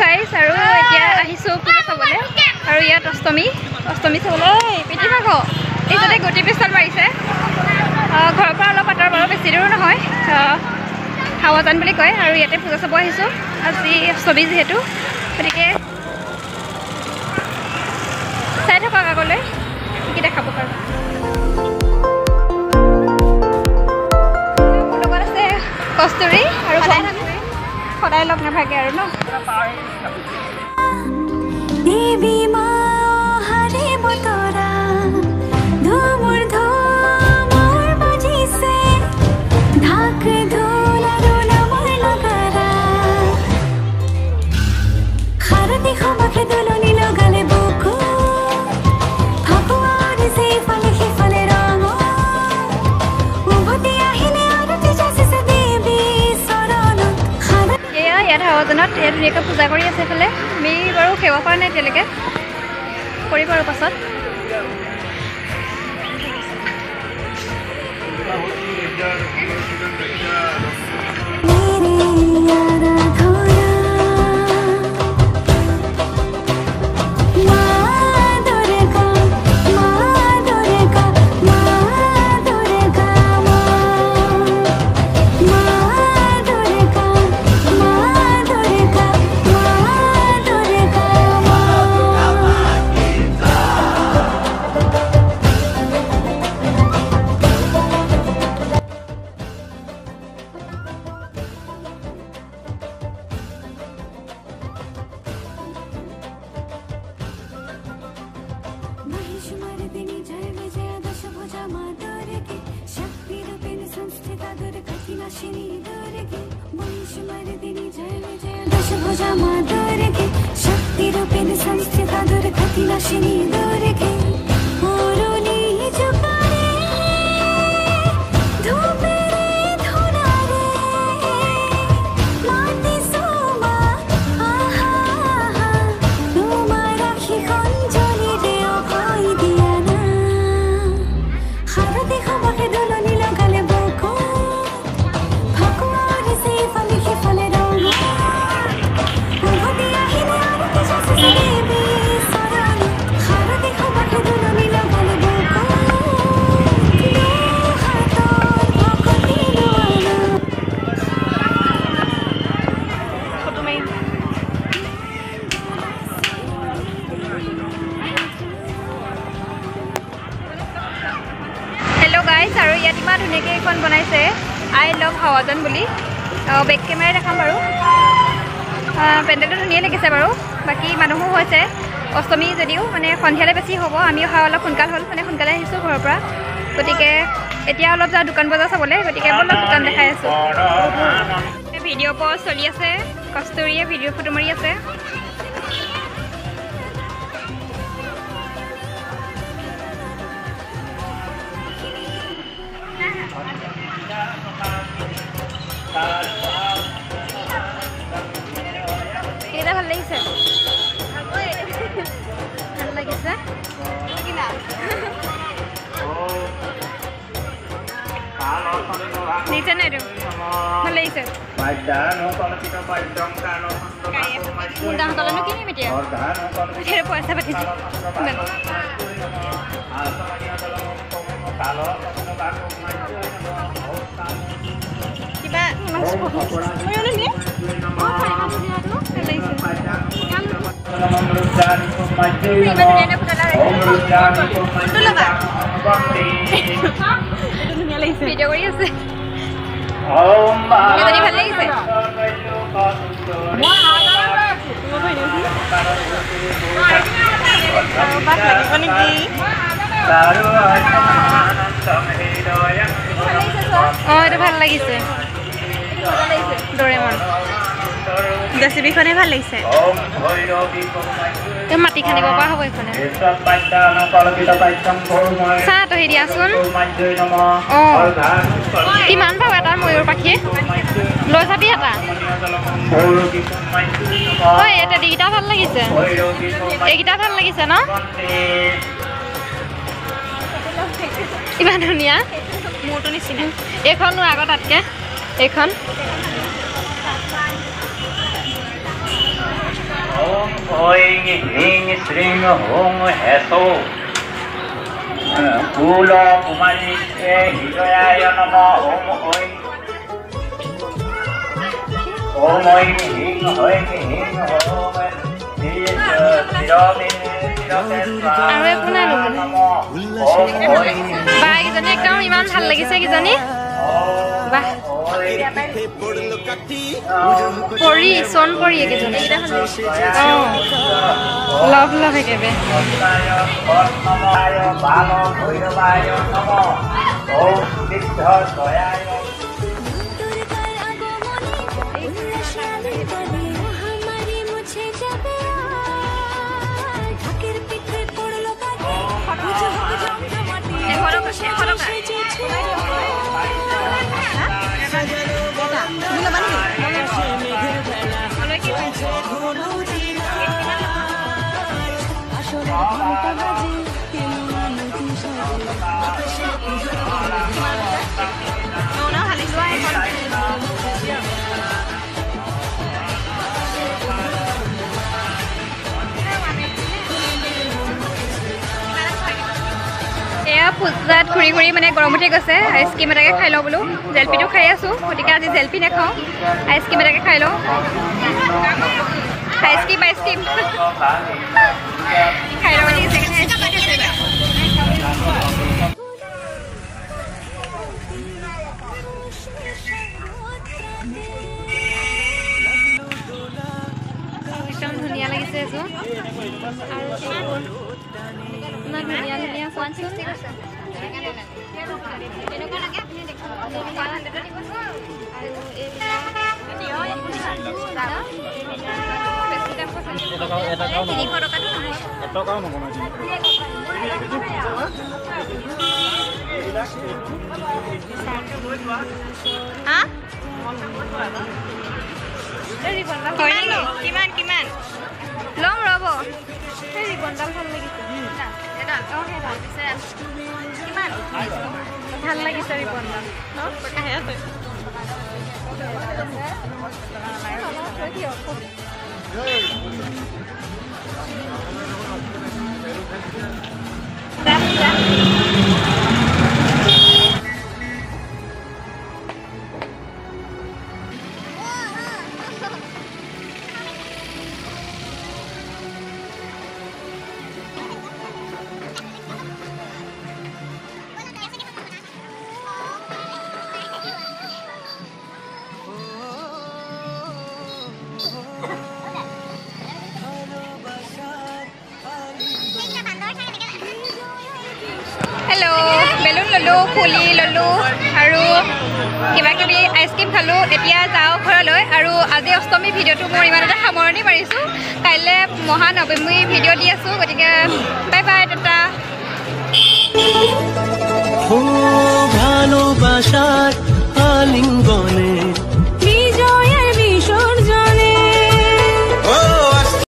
গাইছ আৰু এতিয়া আহিছোঁ পূজা চাবলৈ আৰু ইয়াত অষ্টমী চাবলৈ পিঠি ভাগ এই যাতে গতি পিষ্টল মাৰিছে ঘৰৰ পৰা অলপ আঁতৰ বাৰু বেছি দূৰো নহয় হাৱাজান বুলি কয় আৰু ইয়াতে পূজা চাব আহিছোঁ আজি অষ্টমী যিহেতু গতিকে চাই থাকক আগলৈ কি দেখাব পাৰোঁ মোৰ লগত আছে কস্তুৰী আৰু সদায় লগ নাভাগে আৰু ন দেৱী মা হাৰে বতৰা ধুমুৰ ধুমুৰ বাজিছে ঢাক ঢোল আৰু নামৰ নগাৰা সাৰতি সমাখে দোলনি লগালে বুকু ফাকুৱাৰ সেইফালে সেইফালে ৰঙ উভতি আহিলে আৰতি যাচিছে দেৱী চৰণত ইয়াত হাৱাজানত ইয়াত ধুনীয়াকৈ পূজা কৰি আছে এইফালে আমি বাৰু সেৱা কৰা নাই এতিয়ালৈকে কৰিম আৰু পাছত शक्तिरूपेण संस्थिता दुर्गति नाशिनी दुर्गे पूरुनी जुकारे धूपे धुनारे माटी सोमा आहा रोमा राखी खंजली देओ कई दिया ना हारते खबाके दोलनी लगाले बुकु फाकुवार সেইফালে সেইফালে ৰঙ উভতি আহিলে আৰতি যাচিছে দেৱী চৰণত সাৰতি সবাকে দোলনি লগালে বুকু হাতৰ ভকতি লোৱানা হেল্ল' গাইছ আৰু ইয়াত ইমান ধুনীয়াকৈ এখন বনাইছে আই লাভ হাৱাজান বুলি বেক কেমেৰাই দেখাম বাৰু পেণ্ডেলটো ধুনীয়া লাগিছে বাৰু বাকী মানুহো হৈছে অষ্টমী যদিও মানে সন্ধিয়ালৈ বেছি হ'ব আমি অহা অলপ সোনকাল হ'ল মানে সোনকালে আহিছোঁ ঘৰৰ পৰা গতিকে এতিয়া অলপ যাওঁ দোকান বজাৰ চাবলৈ গতিকে অলপ দোকান দেখাই আছোঁ ভিডিঅ' পজ চলি আছে কস্তুৰীয়ে ভিডিঅ' ফটো মাৰি আছে কেইটা ভাল লাগিছে ভাল লাগিছে নিচে নাই তো ভাল লাগিছে দামতলানো কিনিম এতিয়া পইচা পাতিছে কিবা ভিডিঅ' কৰি আছে ভাল লাগিছে এইটো ভাল লাগিছে ডৰেমন জেচিবিখনে ভাল লাগিছে মাটি খান্দিব পৰা হ'ব এইখনে চাহ তহি দিয়াচোন অঁ কিমান পাব এটা ময়ূৰ পাখি লৈ যাবি এটা হয় এটা দিকেইটা ভাল লাগিছে এইকেইটা ভাল লাগিছে ন ইমান ধুনীয়া মোৰটো নিচিনা এইখনো আগত তাতকৈ এইখন Om Oing Hing Sring Hong Heso Kulo Kumari Hidayaya Nama Om Oing Om Oing Hing Oing Hing Hong আৰু একো নাই বা এইকেইজনী একদম ইমান ভাল লাগিছে কিজনী বাহ পৰি চন পৰি এইকেইজনী লভ লভ একেবাৰে এয়া পূজাত ঘূৰি ঘূৰি মানে গৰম উঠি গৈছে আইচক্ৰীম এটাকে খাই লওঁ বোলো জেলপিটো খাই আছোঁ গতিকে আজি জেলপি নাখাওঁ আইচক্ৰীম এটাকে খাই লওঁ আইচক্ৰীম খাই লওঁ একদম ধুনীয়া লাগিছে এযোৰ ইমান ধুনীয়া ধুনীয়া চোৱাচোন কিমান কিমান ল'ম ৰ'ব সেই ৰিবনডাল ভাল লাগিছে কিমান ভাল লাগিছে ৰিবনডাল হেল্ল' বেলুন ল'লোঁ ফুলি ল'লোঁ আৰু কিবা কিবি আইচক্ৰীম খালোঁ এতিয়া যাওঁ ঘৰলৈ আৰু আজি অষ্টমী ভিডিঅ'টো মোৰ ইমান এটা সামৰণি মাৰিছোঁ কাইলৈ মহানৱমী ভিডিঅ' দি আছোঁ গতিকে বাই বাই টাটা ভালোবাসার আলিঙ্গন